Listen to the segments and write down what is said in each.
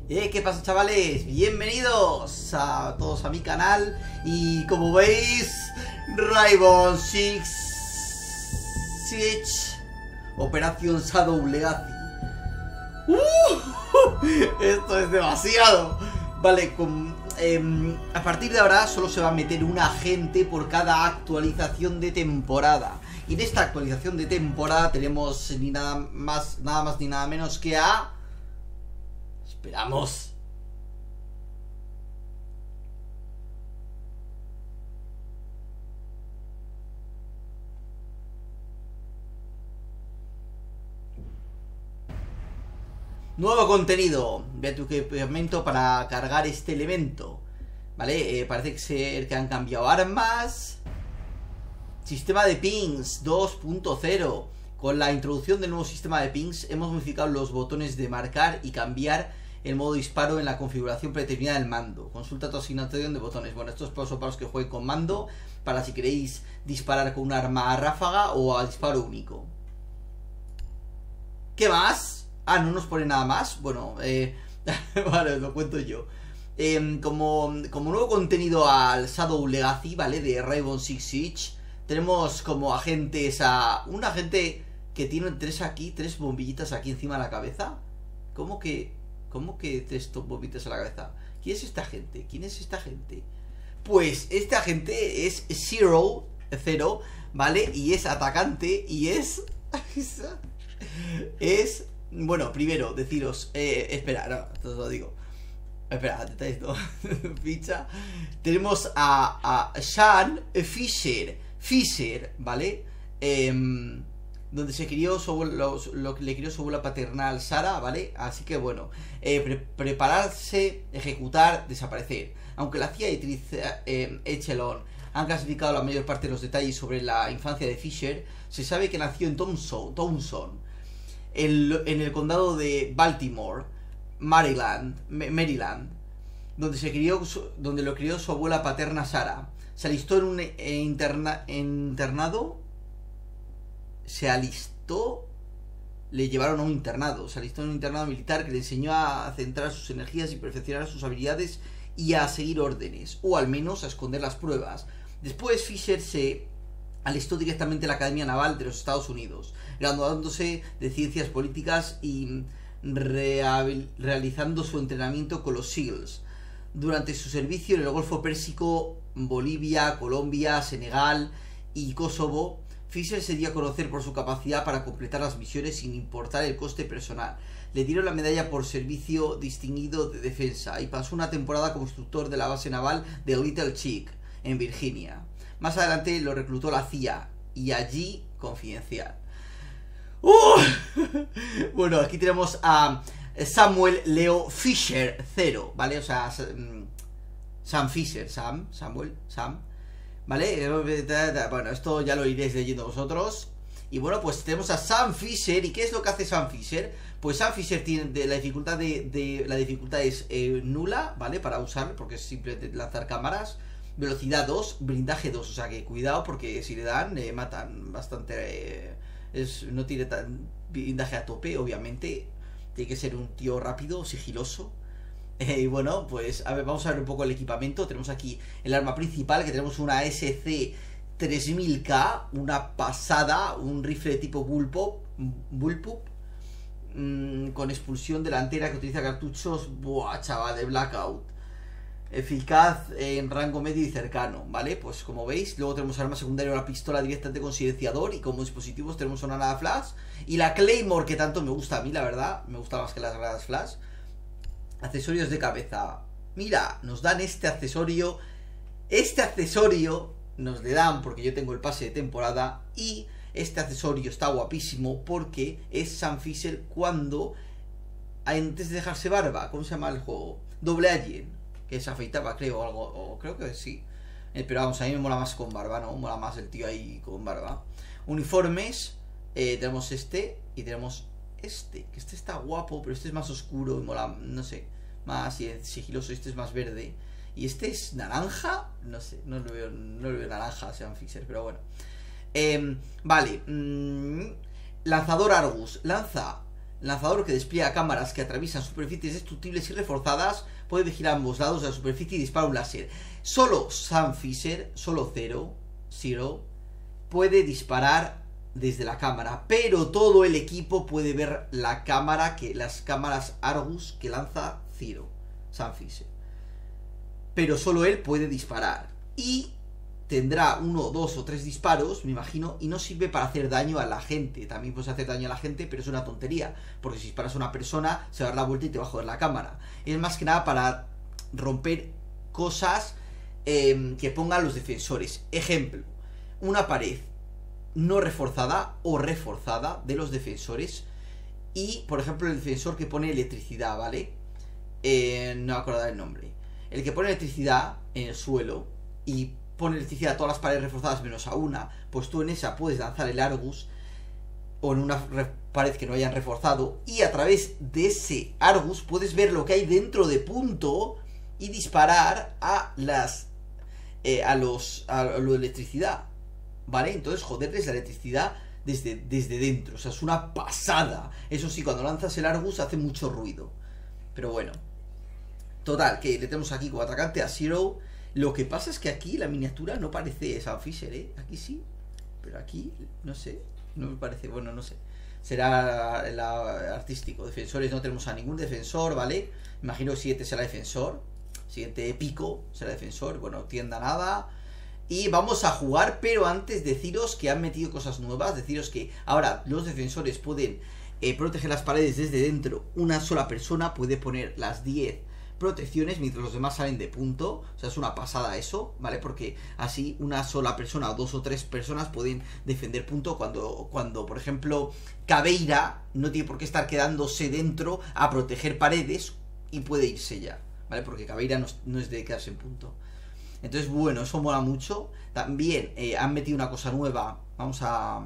¿Qué pasa, chavales? Bienvenidos a todos a mi canal. Y como veis, Rainbow Six Siege Operación Shadow Legacy. Esto es demasiado. Vale, a partir de ahora solo se va a meter un agente por cada actualización de temporada. Y en esta actualización de temporada tenemos nada más ni nada menos que a... Esperamos. Nuevo contenido. Ve a tu equipamiento para cargar este elemento. Vale, parece ser que han cambiado armas. Sistema de pings 2.0. Con la introducción del nuevo sistema de pings hemos modificado los botones de marcar y cambiar el modo disparo en la configuración predeterminada del mando. Consulta tu asignación de botones. Bueno, esto es para los que jueguen con mando, para si queréis disparar con un arma a ráfaga o a disparo único. ¿Qué más? Ah, no nos pone nada más. Bueno, vale, os lo cuento yo. Como nuevo contenido al Shadow Legacy, ¿vale? De Rainbow Six Siege, tenemos como agentes a... un agente que tiene tres bombillitas aquí encima de la cabeza. ¿Cómo que tres bombillitas a la cabeza? ¿Quién es esta gente? ¿Quién es esta gente? Pues este agente es Zero, ¿vale? Y es atacante y es... Bueno, primero, deciros... espera, no, os lo digo. Espera, detalles no. Ficha. Tenemos a Sean Fisher, ¿vale? Donde se crió lo que le crió su abuela paternal Sara, ¿vale? Así que bueno, prepararse, ejecutar, desaparecer. Aunque la CIA y Echelon han clasificado la mayor parte de los detalles sobre la infancia de Fisher, se sabe que nació en Towson, en el condado de Baltimore, Maryland, donde lo crió su abuela paterna Sara. Se alistó en un internado. Le llevaron a un internado. Se alistó en un internado militar que le enseñó a centrar sus energías y perfeccionar sus habilidades y a seguir órdenes, o al menos a esconder las pruebas. Después Fisher se alistó directamente en la Academia Naval de los Estados Unidos, graduándose de Ciencias Políticas y realizando su entrenamiento con los SEALs. Durante su servicio en el Golfo Pérsico, Bolivia, Colombia, Senegal y Kosovo, Fisher se dio a conocer por su capacidad para completar las misiones sin importar el coste personal. Le dieron la medalla por servicio distinguido de defensa y pasó una temporada como instructor de la base naval de Little Chick, en Virginia. Más adelante lo reclutó la CIA y allí Confidencial. Bueno, aquí tenemos a Samuel Leo Fisher, 0, ¿vale? O sea, Sam Fisher, Samuel, ¿vale? Bueno, esto ya lo iréis leyendo vosotros. Y bueno, pues tenemos a Sam Fisher. ¿Y qué es lo que hace Sam Fisher? Pues Sam Fisher tiene la dificultad la dificultad es nula, ¿vale? Para usar, porque es simple de lanzar cámaras. Velocidad 2, blindaje 2. O sea que cuidado, porque si le dan, matan bastante. No tiene tan blindaje a tope, obviamente. Tiene que ser un tío rápido, sigiloso. Y bueno, pues a ver, vamos a ver un poco el equipamiento. Tenemos aquí el arma principal, que tenemos una SC-3000K, una pasada, un rifle de tipo Bullpup, con expulsión delantera que utiliza cartuchos, buah, chaval, de Blackout. Eficaz en rango medio y cercano, ¿vale? Pues como veis, luego tenemos arma secundaria, una pistola directamente con silenciador, y como dispositivos tenemos una granada flash y la Claymore, que tanto me gusta a mí, la verdad, me gusta más que las granadas flash. Accesorios de cabeza. Mira, nos dan este accesorio. Este accesorio nos le dan porque yo tengo el pase de temporada. Y este accesorio está guapísimo porque es Sam Fisher cuando, antes de dejarse barba, ¿cómo se llama el juego? Double Agent, que se afeitaba, creo, algo, o creo que sí. Pero vamos, a mí me mola más con barba, ¿no? Mola más el tío ahí con barba. Uniformes, tenemos este y tenemos este, que este está guapo, pero este es más oscuro y mola, no sé, más sigiloso. Este es más verde y este es naranja, no sé, no lo veo naranja, Sam Fisher, pero bueno. Vale, lanzador Argus, lanza lanzador que despliega cámaras que atraviesan superficies destructibles y reforzadas, puede vigilar ambos lados de la superficie y dispara un láser. Solo Sam Fisher, solo Zero, puede disparar desde la cámara, pero todo el equipo puede ver la cámara, las cámaras Argus que lanza Zero, Sam Fisher. Pero solo él puede disparar. Y tendrá 1, 2 o 3 disparos, me imagino, y no sirve para hacer daño a la gente. También puedes hacer daño a la gente, pero es una tontería, porque si disparas a una persona, se va a dar la vuelta y te va a joder la cámara. Es más que nada para romper cosas que pongan los defensores. Ejemplo, una pared no reforzada o reforzada de los defensores. Y, por ejemplo, el defensor que pone electricidad, ¿vale? No me acuerdo el nombre. El que pone electricidad en el suelo y pone electricidad a todas las paredes reforzadas menos a una, pues tú en esa puedes lanzar el Argus, o en una pared que no hayan reforzado, y a través de ese Argus puedes ver lo que hay dentro de punto y disparar a lo de electricidad, ¿vale? Entonces joderles la electricidad desde dentro, o sea, es una pasada. Eso sí, cuando lanzas el Argus hace mucho ruido, pero bueno. Total, que le tenemos aquí como atacante a Zero. Lo que pasa es que aquí la miniatura no parece Sam Fisher, ¿eh? Aquí sí, pero aquí, no sé, no me parece, bueno, no sé. Será el artístico. Defensores no tenemos a ningún defensor, ¿vale? Imagino que el siguiente será defensor. Siguiente épico será defensor. Bueno, tienda nada. Y vamos a jugar, pero antes deciros que han metido cosas nuevas. Deciros que ahora los defensores pueden proteger las paredes desde dentro. Una sola persona puede poner las 10 protecciones mientras los demás salen de punto. O sea, es una pasada eso, ¿vale? Porque así una sola persona o 2 o 3 personas pueden defender punto cuando por ejemplo, Caveira no tiene por qué estar quedándose dentro a proteger paredes y puede irse ya, ¿vale? Porque Caveira no es de quedarse en punto. Entonces, bueno, eso mola mucho. También han metido una cosa nueva. Vamos a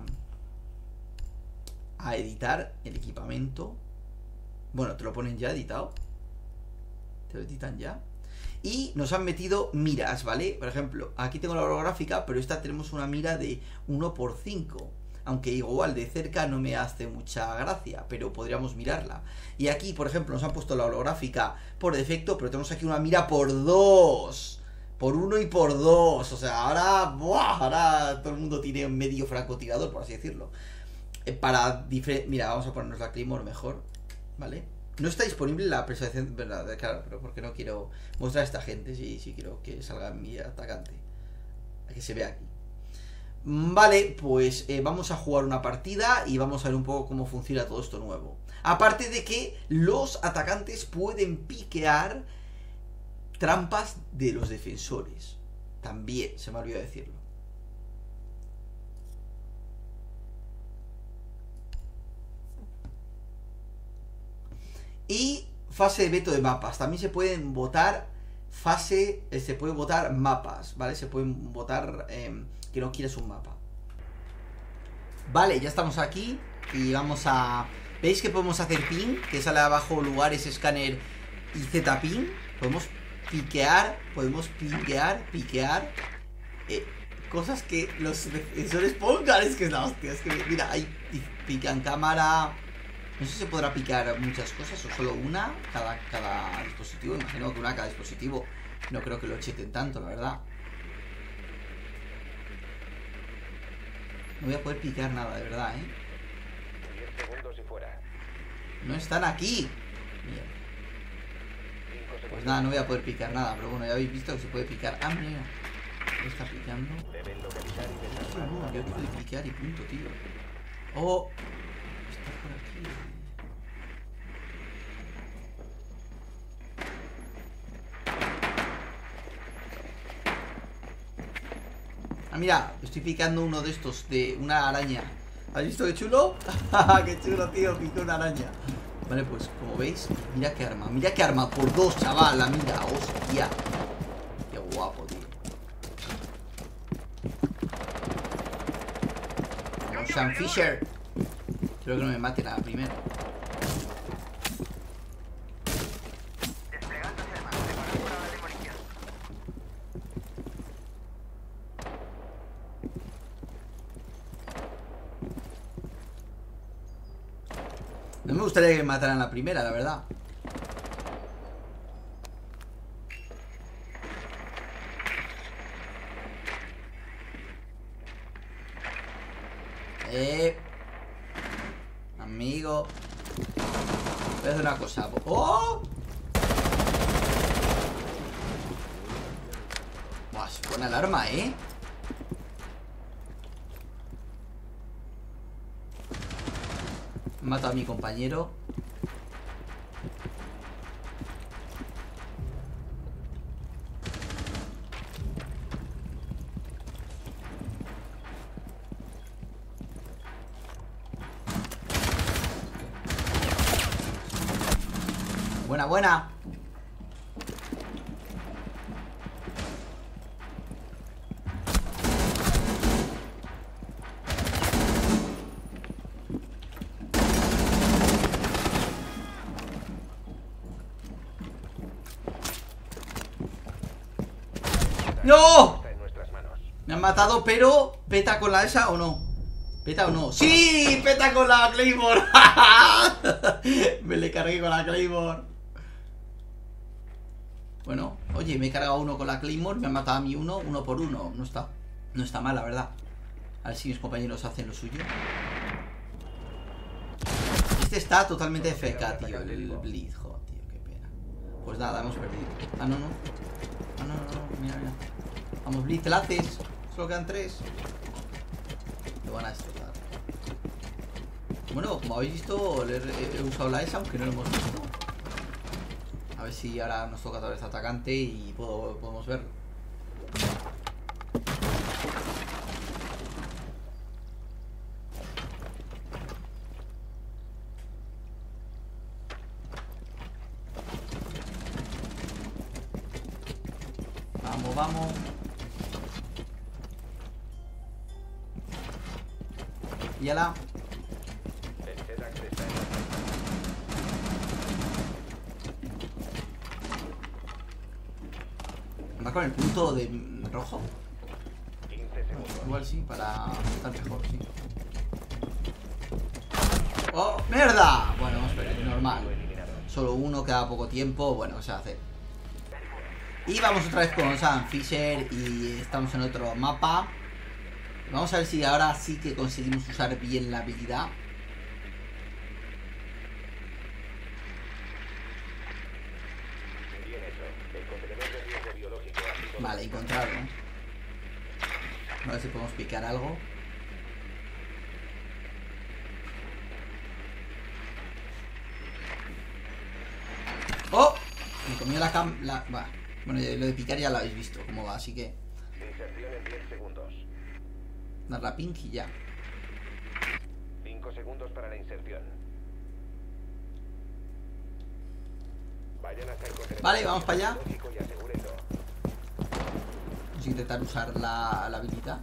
editar el equipamiento. Bueno, te lo ponen ya editado. Te lo editan ya. Y nos han metido miras, ¿vale? Por ejemplo, aquí tengo la holográfica, pero esta tenemos una mira de 1x5. Aunque igual de cerca no me hace mucha gracia, pero podríamos mirarla. Y aquí, por ejemplo, nos han puesto la holográfica por defecto, pero tenemos aquí una mira por 2. Por 1 y por 2. O sea, ahora, ¡buah! Ahora todo el mundo tiene un medio francotirador, por así decirlo. Mira, vamos a ponernos la Claymore mejor, ¿vale? No está disponible la persuasión, verdad, claro, pero porque no quiero mostrar a esta gente, si quiero que salga mi atacante, que se vea aquí. Vale, pues vamos a jugar una partida y vamos a ver un poco cómo funciona todo esto nuevo. Aparte de que los atacantes pueden piquear trampas de los defensores. También, se me olvidó decirlo. Y fase de veto de mapas. También se pueden votar se puede votar mapas, ¿vale? Se pueden votar que no quieres un mapa. Vale, ya estamos aquí y vamos a... ¿Veis que podemos hacer ping? Que sale abajo lugares, escáner y Z-ping. Podemos piquear, piquear cosas que los defensores pongan. Es que es la hostia, es que mira, ahí pican cámara. No sé si se podrá picar muchas cosas o solo una cada dispositivo. Imagino que una cada dispositivo. No creo que lo cheten tanto, la verdad. No voy a poder picar nada, de verdad, 10 segundos y fuera. No están aquí. Mierda. Pues nada, no voy a poder picar nada. Pero bueno, ya habéis visto que se puede picar. Ah, mira. Está picando. Deben localizar y desarmar. No, yo quiero picar y punto, tío. Oh. Está por aquí. Ah, mira, estoy picando uno de estos, de una araña. ¿Has visto qué chulo? Qué chulo, tío, pico una araña. Vale, pues como veis, mira qué arma por 2, chaval, la mira, hostia. Qué guapo, tío. Vamos, Sam Fisher. Creo que no me maten a la primera. No me gustaría que me mataran la primera, la verdad. Amigo. Voy a hacer una cosa. ¡Oh! Buah, es buena alarma, ¿eh? He matado a mi compañero. Buena, buena. ¡No! Está en nuestras manos. Me han matado, pero ¿peta con la esa o no? ¿Peta o no? ¡Sí! ¡Peta con la Claymore! Me le cargué con la Claymore. Bueno, oye, me he cargado uno con la Claymore. Me han matado a mí uno por uno. No está mal, la verdad. A ver si mis compañeros hacen lo suyo. Este está totalmente FK, tío. El Blitz, joder, tío, qué pena. Pues nada, hemos perdido. Ah, no, no. Ah, no, no, mira, mira. Vamos, Blitz, te la haces. Solo quedan 3. Lo van a destrozar. Bueno, como habéis visto, he usado la ESA, aunque no lo hemos visto. A ver si ahora nos toca otra vez atacante y podemos verlo. Vamos, vamos. Píllala. El Sedax está en nuestras manos. Va con el punto de rojo. 15 segundos. Igual sí, para estar mejor, sí. ¡Oh, mierda! Bueno, vamos a ver, normal. Solo uno, queda poco tiempo. Bueno, se va a hacer. Y vamos otra vez con Sam Fisher y estamos en otro mapa. Vamos a ver si ahora sí que conseguimos usar bien la habilidad. Bien hecho. El contenedor de riesgo biológico ha sido... Vale, encontrarlo. A ver si podemos picar algo. ¡Oh! Me comió la cam... Va. Bueno, lo de picar ya lo habéis visto cómo va, así que... Inserción en 10 segundos. Dar la pink y ya. 5 segundos para la inserción. Vayan hasta el contenedor. Vale, vamos para allá. biológico y asegúrenlo. Vamos a intentar usar la habilidad.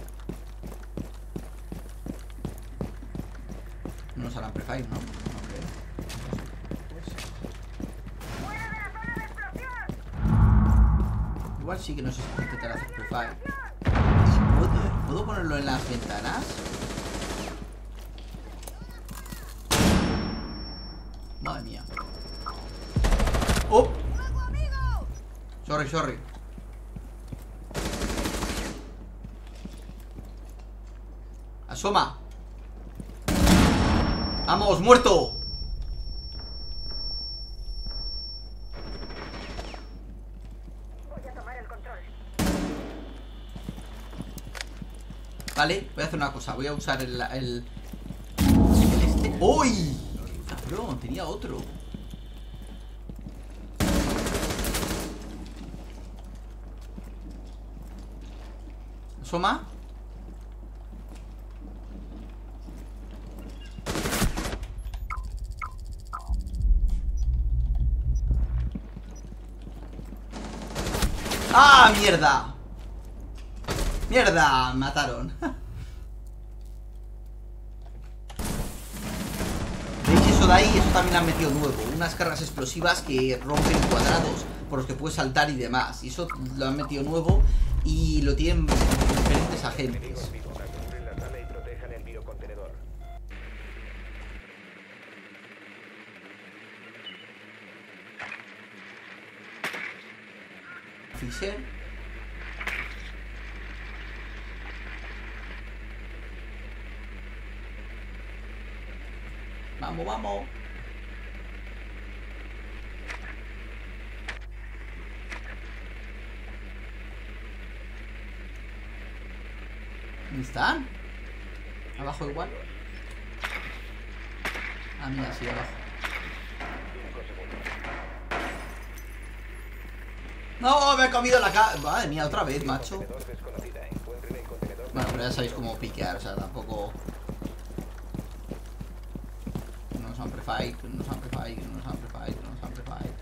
No nos harán prefire, ¿no? No creo. Igual sí que no sé si intentar hacer prefire. ¿Y puedo ponerlo en las ventanas? Madre mía. ¡Oh! Sorry, sorry. Asoma. ¡Vamos, muerto! Voy a tomar el control. Vale, voy a hacer una cosa. Voy a usar el este. ¡Uy! Cabrón, tenía otro. Asoma. ¡Ah, mierda! ¡Mierda! Mataron. ¿Veis eso de ahí? Eso también han metido nuevo. Unas cargas explosivas que rompen cuadrados por los que puedes saltar y demás. Y eso lo han metido nuevo y lo tienen diferentes agentes. Enemigos vivos. Aseguren la sala y protejan el biocontenedor. freezer. Vamos, vamos. ¿Dónde están? Abajo igual. Ah, mira, sí, abajo. No, me he comido la cara. Madre mía, otra vez, macho. Bueno, pero ya sabéis cómo piquear, o sea, tampoco. No nos amplify, no nos amplify, no nos amplify, no nos amplify.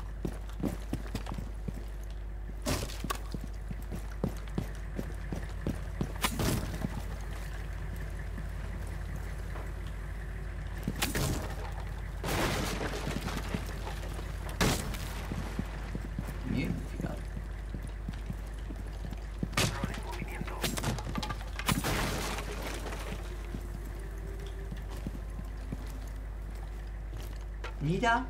Identificado. Mira.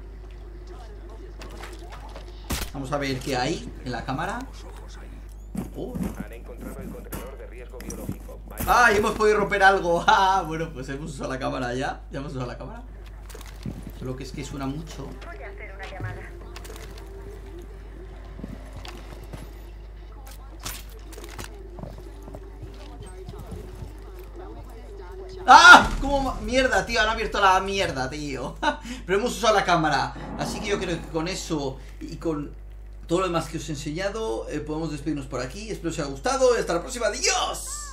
Vamos a ver qué hay en la cámara. Oh. Han encontrado el contenedor de riesgo biológico. ¡Ay! Hemos podido romper algo. Ah, bueno, pues hemos usado la cámara ya. Ya hemos usado la cámara. Solo que es que suena mucho. Voy a hacer una llamada. ¡Ah! ¿Cómo? Mierda, tío, han abierto la mierda, tío. Pero hemos usado la cámara. Así que yo creo que con eso y con todo lo demás que os he enseñado podemos despedirnos por aquí. Espero que os haya gustado. Hasta la próxima. ¡Adiós!